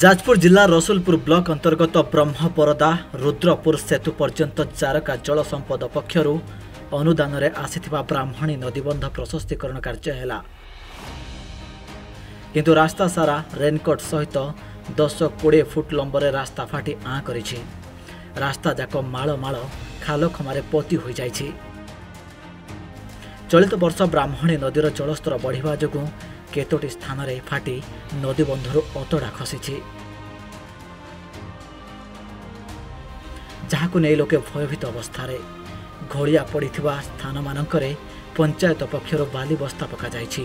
जाजपुर जिला रसुलपुर ब्लॉक अंतर्गत ब्रह्मपरदा रुद्रपुर सेतु पर्यंत चारका जल संपद पक्षर अनुदान रे आसीथिबा ब्राह्मणी नदीबंध प्रशस्तीकरण कार्य हैला किंतु रास्ता सारा रेनकोट सहित 10-20 फुट लंबरे रास्ता फाटी आँ करिछि। रास्ता जाक माଳ माଳ खाल खमारे पोती होई जाइछि। चलित वर्ष ब्राह्मणी नदीर जलस्तर बढ़िबा जोगु केतोटी स्थान रे फाटी नदीबंधर अतड़ा खसी जहां नहीं लोके भयभीत अवस्था घोड़िया पड़ा स्थान मानकरे पंचायत पक्षर बाली बस्ता पका जाइछि।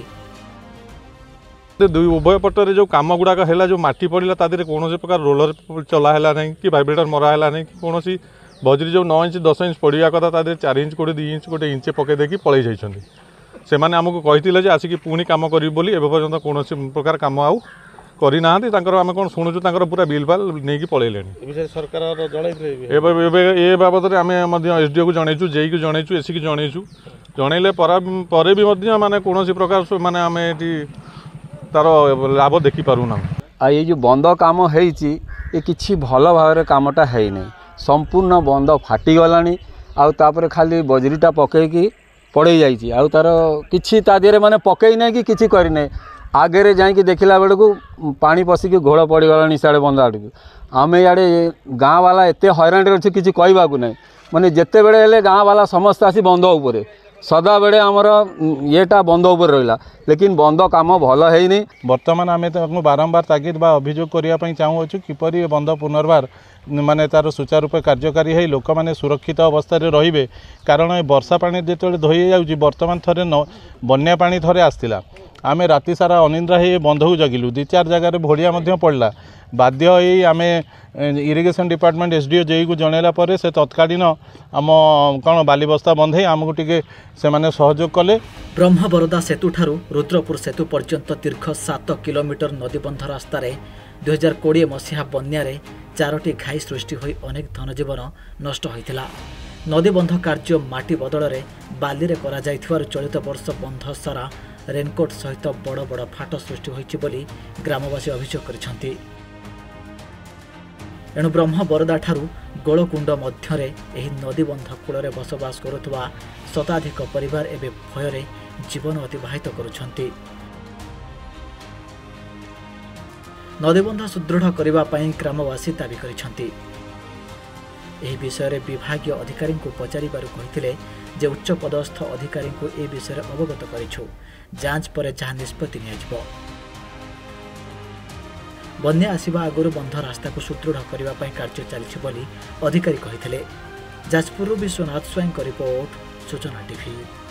दुई उभय पटर जो काम गुड़ाक है जो मटी पड़ा तादेह कौन प्रकार रोलर चला है नहीं कि वाइब्रेटर मरा है नहीं कि कौन बजरी जो 9 इंच 10 इंच पड़ा कथा तादेह 4 इंच कोड़े 2 इंच गोटे इंचे पकई देकी पलि जाइछन्ति। से माने आमको कही आसिक पुणी कम करी बोली एवं पर्यंत कौन प्रकार कम आउ करना आम कौन शुणुचु पूरा बिल बाल नहीं पलैले सरकार ए बाबद आम एसडीओ को जनईचु जेई को जनईचु एसी को जनईचु जनइले पर भी माने कौन प्रकार माने आम ये तार लाभ देखी पारूना। ये जो बंद काम होइछि ये किछि भल भाव कामटा है नहीं संपूर्ण बंद फाटीगला आउे खाली बजरीटा पकईकी पड़े जाइए आउ तार किछि ता देहरे माने पकई नहीं कि किछि करी नहीं आगे जाइए देखला बेलू पानी पशिकी घोड़ पड़गला सियाड़े बंद आड़ को आम इे गाँ वाला एत हैरान अच्छे किसी कहवाक नहीं माने जिते बड़े गाँ वाला समस्त आसी बंद उपरे सदा बेले आमर येटा बंद उपर रहा लेकिन बंद काम भल है बर्तमान आम बारंबार तागिद बा अभियोग करने चाहूँ किपरि बंद पुनर्बार माने तार सुचारूप कार्यकारी है लोक मैंने सुरक्षित अवस्था रे कारण वर्षा पानी जो धोई जाऊँगी बर्तमान थे बन्या पानी थे आसला आम राति सारा अनिद्रा हो बंध को जगिलु 2-4 जगह भोड़िया पड़ला बाध्य ही आम इरिगेशन डिपार्टमेंट एसडीओ जेई को जनइला से तत्कालीन आम कौन बालीबस्ता बंधे आमको टिके से माने सहयोग कले। ब्रह्मपरदा सेतु ठारू रुद्रपुर सेतु पर्यंत दीर्घ 7 किलोमीटर नदीबंध रास्तार 2020 मसीहा बन्यारे 4टी घाई सृष्टि होई अनेक धनजीवन नष्ट होइथिला। नदीबंध कार्य माटी बदल में बाली रे करा जाइथिबार चलित वर्ष बंध सारा रेनकोट सहित बड़ बड़ फाट सृष्टि होइछि बोली ग्रामवासी अभियोग करिसेंति। एणु ब्रह्मपरदा ठारू गोलकुंड मध्यरे एही नदीबंध कूल बसवास करुवा शताधिक परिवार एवं भय जीवन अतिबाहित करुछंती। नदीबंध सुदृढ़ करने ग्रामवासी दावी करिसेंति। एही विषय रे विभागीय अधिकारी को पचारिबारु कहिथिले जे उच्च पदस्थ अधिकारी को ए विषय अवगत करिछु जांच पर जहाँ निष्पत्ति नियाजिबो। बन्या आसिबा आगुरु बंध रास्ता को सुदृढ़ करने कार्य चलिछि बोली अधिकारी कहिथिले। Jajpur Biswanath Swain report Suchana TV.